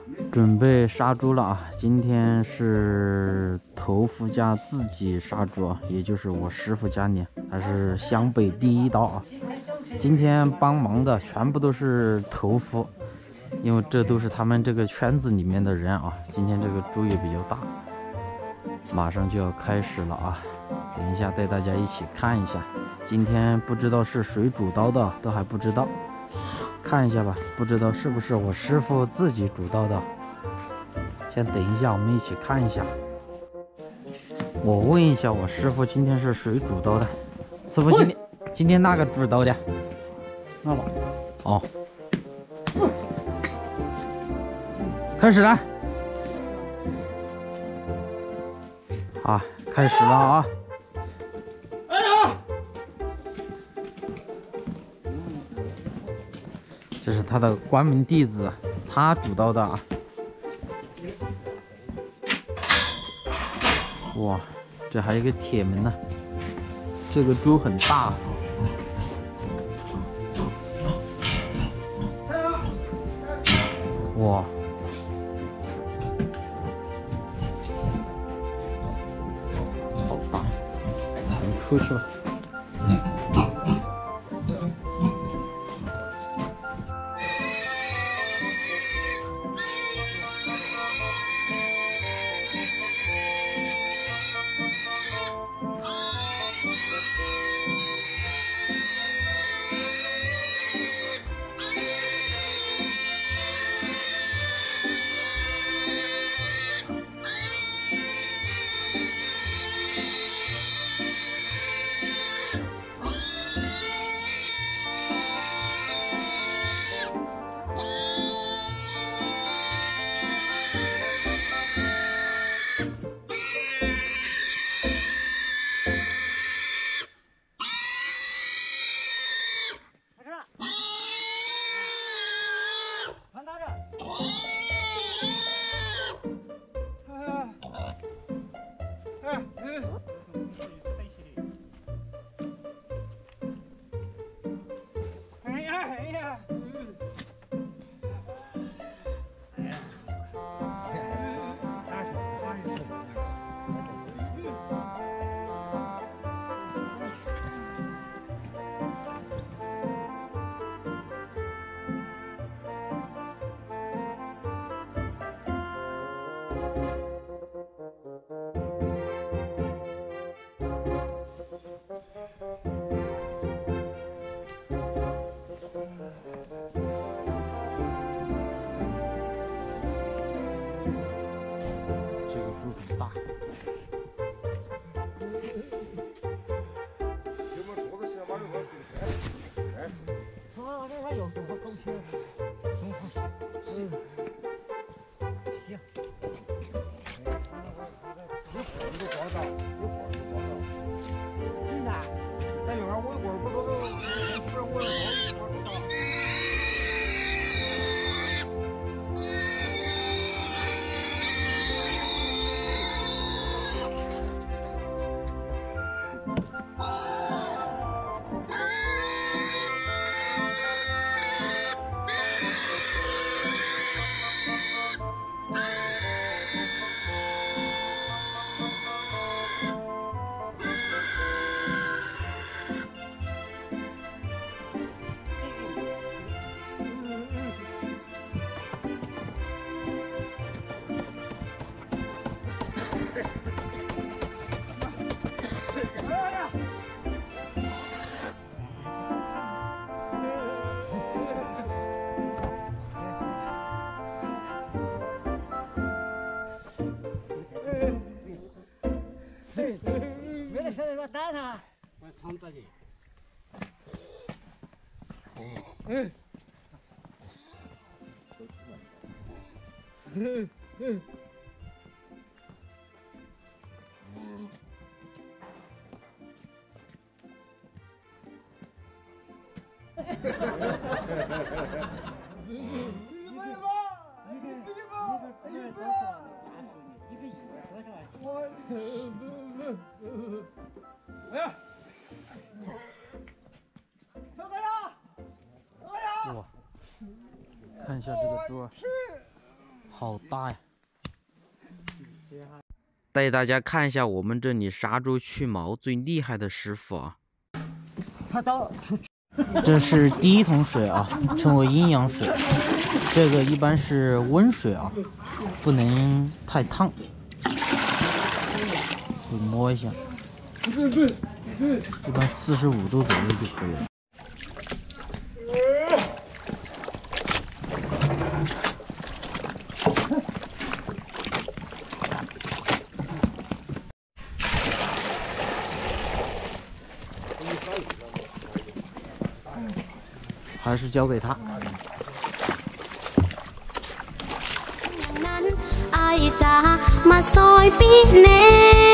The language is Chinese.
准备杀猪了啊！今天是头夫家自己杀猪啊，也就是我师傅家里，还是湘北第一刀啊！今天帮忙的全部都是头夫，因为这都是他们这个圈子里面的人啊。今天这个猪也比较大，马上就要开始了啊！等一下带大家一起看一下，今天不知道是谁主刀的，都还不知道。看一下吧，不知道是不是我师傅自己主刀的。先等一下，我们一起看一下。我问一下我师傅，今天是谁主刀的？师傅，今天哪个主刀的？ 那了。 哦。开始了。啊，开始了啊！ 哎呀！ 这是他的关门弟子，他主刀的啊。哇，这还有一个铁门呢。这个猪很大。哇！好大，我们出去吧。 打他！我躺这里。嗯。 哇，看一下这个猪啊， 好大呀！带大家看一下我们这里杀猪去毛最厉害的师傅啊！这是第一桶水啊，称为阴阳水。这个一般是温水啊，不能太烫。我摸一下，一般45度左右就可以了。还是交给他。 ไอจ๋ามาซอยปีแน่